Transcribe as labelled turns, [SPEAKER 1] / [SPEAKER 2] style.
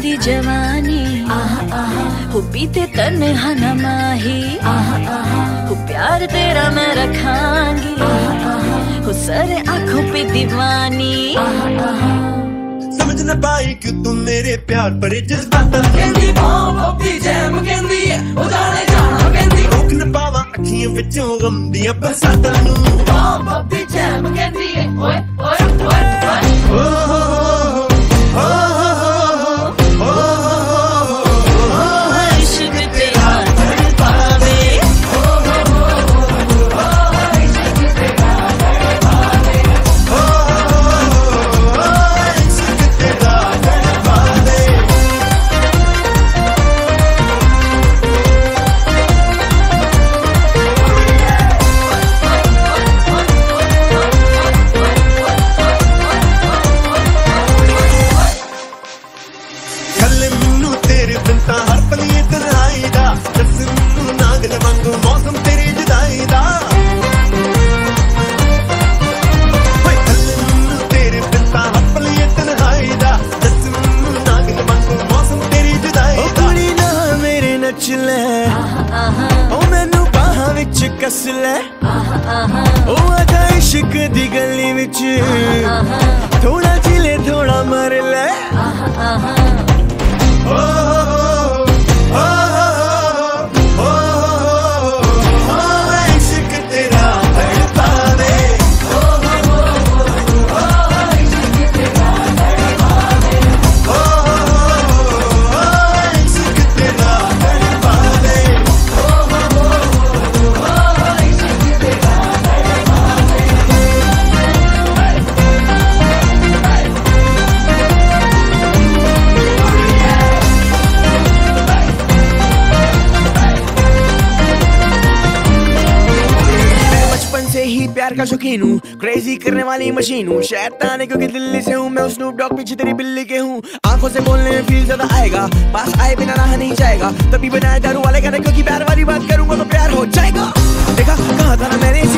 [SPEAKER 1] दी जवानी हो बीते तन्हा न माही हो प्यार तेरा मैं रखांगी हो सर आंखों पे दीवानी
[SPEAKER 2] समझ न पाई क्यों तुम मेरे प्यार पर जज्बातां
[SPEAKER 3] कहंदी बॉबी जैम कहंदी है ओ जाने जाना कहंदी
[SPEAKER 2] रोक न पावा अखियां विचों गम दियां बरसातां नूं
[SPEAKER 3] बॉबी जैम कहंदी है ओए ओए ओए
[SPEAKER 2] कस ले ओ आजा इश्क दी गली विच थोड़ा जिले थोड़ा मर ले
[SPEAKER 4] प्यार का शौकीन हूँ, क्रेजी करने वाली मशीन हूँ, शैतान क्योंकि दिल्ली से हूँ मैं, स्नूप डॉग पीछे तेरी बिल्ली के हूँ। आंखों से बोलने में फील ज्यादा आएगा, पास आए बिना रहा नहीं जाएगा, तभी बनाया दारू वाले गाने क्योंकि प्यार वाली बात करूंगा तो प्यार हो जाएगा। देखा कहा था ना मैंने